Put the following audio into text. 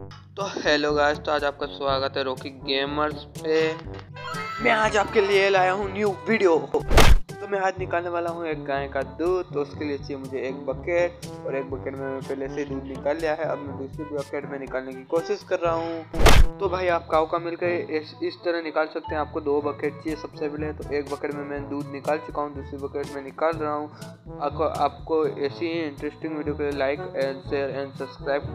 तो hello guys, तो आज आपका स्वागत है रॉकी गेमर्स पे। मैं आज आपके लिए लाया हूँ न्यू वीडियो। तो मैं आज निकालने वाला हूँ एक गाय का दूध। तो उसके लिए चाहिए मुझे एक बकेट, और एक बकेट में मैं पहले से दूध निकाल लिया है। अब मैं दूसरी बकेट में निकालने की कोशिश कर रहा हूँ। तो भाई आप काऊ का मिलकर इस तरह निकाल सकते हैं। आपको 2 बकेट चाहिए सबसे पहले। तो एक बकेट में मैं दूध निकाल चुका हूँ, दूसरी बकेट में निकाल रहा हूँ। आपको ऐसी ही इंटरेस्टिंग वीडियो के लिए like and share and subscribe